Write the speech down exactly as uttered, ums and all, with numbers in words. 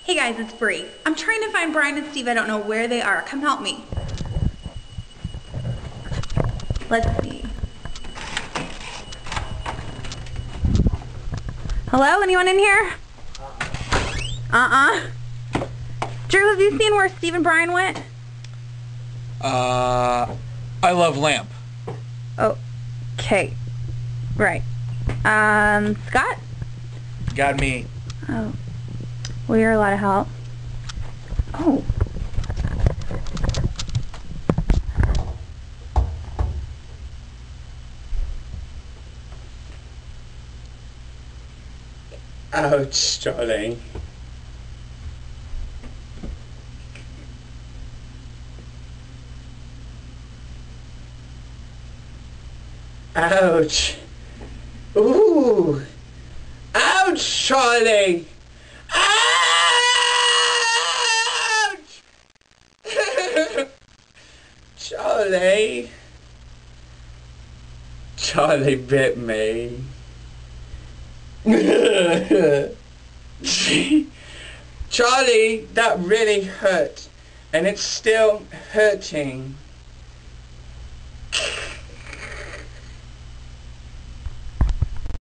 Hey guys, it's Bree. I'm trying to find Brian and Steve. I don't know where they are. Come help me. Let's see. Hello? Anyone in here? Uh-uh. Drew, have you seen where Steve and Brian went? Uh, I love lamp. Oh, okay. Right. Um, Scott? Got me. Oh. Well, you're a lot of help. Oh. Ouch, darling. Ouch. Ooh. Ouch, Charlie. Ouch. Charlie. Charlie bit me. Charlie, that really hurt, and it's still hurting.